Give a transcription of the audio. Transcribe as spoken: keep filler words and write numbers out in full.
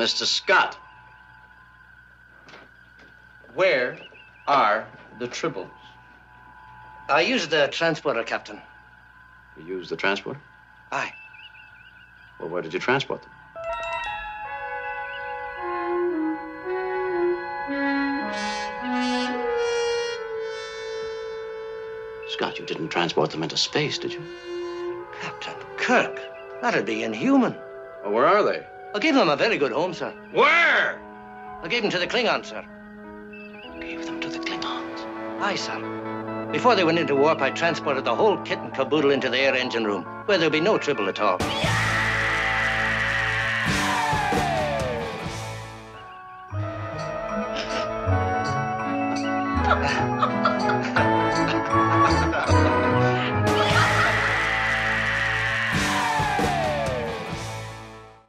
Mister Scott, where are the Tribbles? I used the transporter, Captain. You used the transporter? Aye. Well, where did you transport them? Scott, you didn't transport them into space, did you? Captain Kirk, that'd be inhuman. Well, where are they? I gave them a very good home, sir. Where? I gave them to the Klingons, sir. Gave them to the Klingons? Aye, sir. Before they went into warp, I transported the whole kit and caboodle into the air engine room, where there'll be no trouble at all.